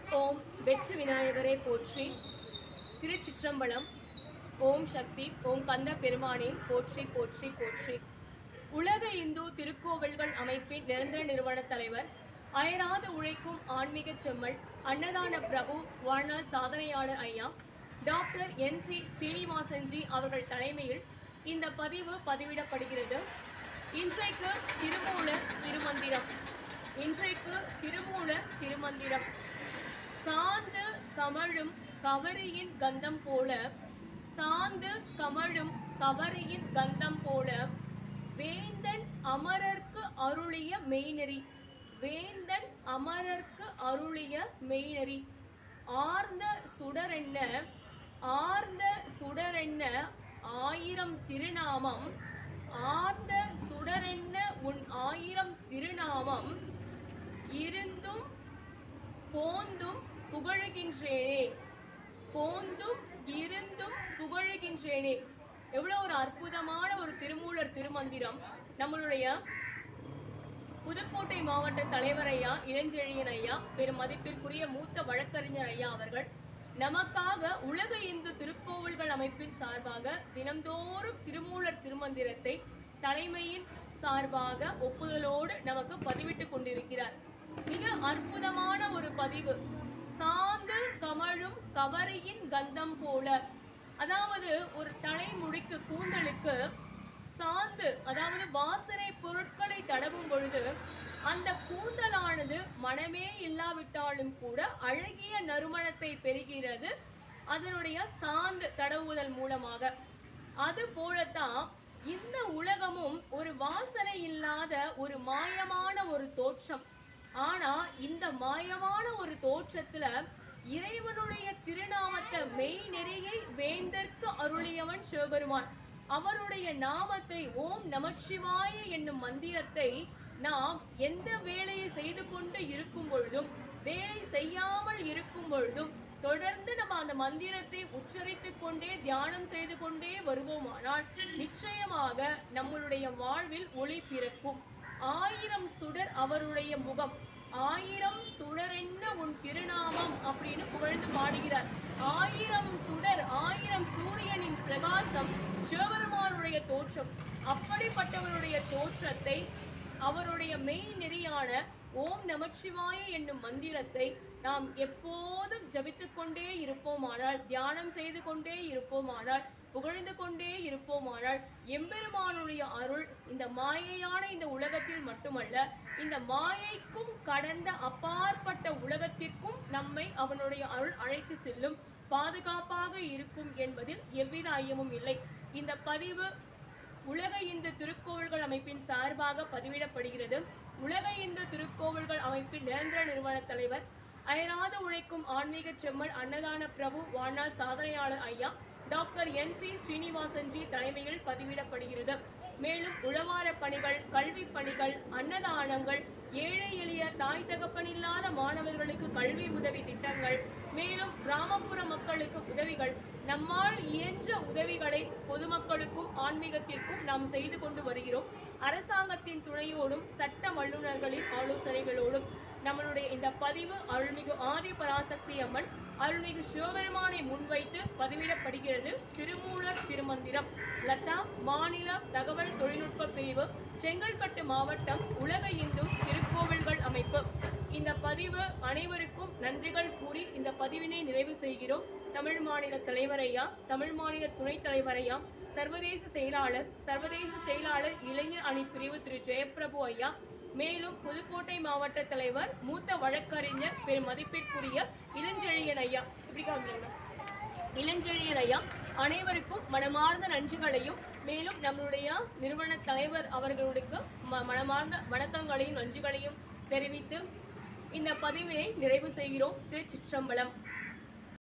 ஓம் வெற்றி விநாயகரை போற்றி. திருச்சிற்றம்பலம். ஓம் சக்தி. ஓம் கந்த பெருமானே போற்றி போற்றி போற்றி. உலக இந்து திருக்கோவில்கள் அமைப்பின் நிரந்தர நிறுவன தலைவர், அயராது உழைக்கும் ஆன்மீக செம்மல், அன்னதான பிரபு, வாழ்நாள் சாதனையாளர் ஐயா டாக்டர் NC ஸ்ரீனிவாசன்ஜி அவர்கள் தலைமையில் இந்த பதிவு பதிவிடப்படுகிறது. இன்றைக்கு திருமூலர் திருமந்திரம். சாந்து கமழும் கவரியின் கந்தம் போல, சாந்து கமழும் கவரியின் கந்தம் போல, வேந்தன் அமரர்க்கு அருளிய மெய்நெறி, வேந்தன் அமரர்க்கு அருளிய மெய்நெறி, ஆர்ந்த சுடரென்ன, ஆர்ந்த சுடரென்ன ஆயிரம் திருநாமம், ஆர்ந்த சுடரென்ன உன் ஆயிரம் திருநாமம், இருந்தும் போந்தும் புகழுகின்றேனே, போந்தும் இருந்தும் புகழுகின்றேனே. எவ்வளோ ஒரு அற்புதமான ஒரு திருமூலர் திருமந்திரம். நம்மளுடைய புதுக்கோட்டை மாவட்ட தலைவர் ஐயா இளஞ்செழியன் ஐயா, பெரும் மதிப்பிற்குரிய மூத்த வழக்கறிஞர் ஐயா அவர்கள் நமக்காக உலக இந்து திருக்கோவில்கள் அமைப்பின் சார்பாக தினந்தோறும் திருமூலர் திருமந்திரத்தை தலைமையின் சார்பாக ஒப்புதலோடு நமக்கு பதிவிட்டு கொண்டிருக்கிறார். மிக அற்புதமான ஒரு பதிவு. சாந்து கமழும் கவரியின் கந்தம் போல, அதாவது ஒரு தலைமுடிக்கு கூந்தலுக்கு சாந்து, அதாவது வாசனை பொருட்களை தடவும் பொழுது அந்த கூந்தலானது மனமே இல்லாவிட்டாலும் கூட அழகிய நறுமணத்தை பெறுகிறது அதனுடைய சாந்து தடவுதல் மூலமாக. அது போலத்தான் இந்த உலகமும் ஒரு வாசனை இல்லாத ஒரு மாயமான ஒரு தோற்றம். ஆனா இந்த மாயமான ஒரு தோற்றத்துல இறைவனுடைய திருநாமத்தை மெய் நெறியை வேந்தற்கு அருளியவன் சிவபெருமான். அவருடைய நாமத்தை ஓம் நமச்சிவாய என்னும் மந்திரத்தை நாம் எந்த வேலையை செய்து கொண்டு இருக்கும் பொழுதும், வேலை செய்யாமல் இருக்கும் பொழுதும் தொடர்ந்து நம்ம அந்த மந்திரத்தை உச்சரித்து கொண்டே தியானம் செய்து கொண்டே வருவோமானால் நிச்சயமாக நம்மளுடைய வாழ்வில் ஒளி பிறக்கும். ஆயிரம் சுடர் அவருடைய முகம், ஆயிரம் சுடரென்ன உன் திருநாமம் அப்படின்னு புகழ்ந்து பாடுகிறார். ஆயிரம் சுடர், ஆயிரம் சூரியனின் பிரகாசம் சிவபெருமானுடைய தோற்றம். அப்படிப்பட்டவருடைய தோற்றத்தை, அவருடைய மெய் நெறியான ஓம் நமச்சிவாய என்னும் மந்திரத்தை நாம் எப்போதும் ஜபித்து கொண்டே இருப்போமானால், தியானம் செய்து கொண்டே இருப்போமானால், புகழ்ந்து கொண்டே இருப்போமானால் எம்பெருமானுடைய அருள் இந்த மாயையான இந்த உலகத்தில் மட்டுமல்ல, இந்த மாயைக்கும் கடந்த அப்பாற்பட்ட உலகத்திற்கும் நம்மை அவனுடைய அருள் அழைத்து செல்லும், பாதுகாப்பாக இருக்கும் என்பதில் எவ்வித ஐயமும் இல்லை. இந்த பதிவு உலக இந்து திருக்கோவில்கள் அமைப்பின் சார்பாக பதிவிடப்படுகிறது. உலக இந்து திருக்கோவில்கள் அமைப்பின் நிரந்தர நிறுவன தலைவர், அயராது உழைக்கும் ஆன்மீக செம்மல், அன்னதான பிரபு, வாழ்நாள் சாதனையாளர் ஐயா டாக்டர் NC ஸ்ரீனிவாசன்ஜி தலைமையில் பதிவிடப்படுகிறது. மேலும் உழவார பணிகள், கல்வி பணிகள், அன்னதானங்கள், ஏழை எளிய தாய் தகப்பனில்லாத மாணவர்களுக்கு கல்வி உதவி திட்டங்கள், மேலும் கிராமப்புற மக்களுக்கு உதவிகள், நம்மால் இயன்ற உதவிகளை பொதுமக்களுக்கும் ஆன்மீகத்திற்கும் நாம் செய்து கொண்டு வருகிறோம். அரசாங்கத்தின் துணையோடும் சட்ட வல்லுநர்களின் ஆலோசனைகளோடும் நம்மளுடைய இந்த பதிவு அருள்மிகு ஆதி பராசக்தி அம்மன், அருள்மிகு சிவபெருமானை முன்வைத்து பதிவிடப்படுகிறது. திருமூலர் திருமந்திரம். லதா மாநில தகவல் தொழில்நுட்ப பிரிவு, செங்கல்பட்டு மாவட்டம், உலக இந்து திருக்கோவில்கள் அமைப்பு. இந்த பதிவு அனைவருக்கும் நன்றிகள் கூறி இந்த பதிவினை நிறைவு செய்கிறோம். தமிழ் மாநில தலைவரையா, தமிழ் மாநில துணைத் தலைவரையா, சர்வதேச செயலாளர் இளைஞர் அணி பிரிவு திரு ஜெயபிரபு ஐயா, மேலும் புதுக்கோட்டை மாவட்ட தலைவர் மூத்த வழக்கறிஞர் பெரும் மதிப்பிற்குரிய இளஞ்செழியன் ஐயா, இளஞ்செழியன் ஐயா அனைவருக்கும் மனமார்ந்த நன்றிகளையும், மேலும் நம்மளுடைய நிறுவன தலைவர் அவர்களுக்கு மனமார்ந்த வணக்கங்களையும் நன்றிகளையும் தெரிவித்து இந்த பதிவினை நிறைவு செய்கிறோம். திருச்சிற்றம்பலம்.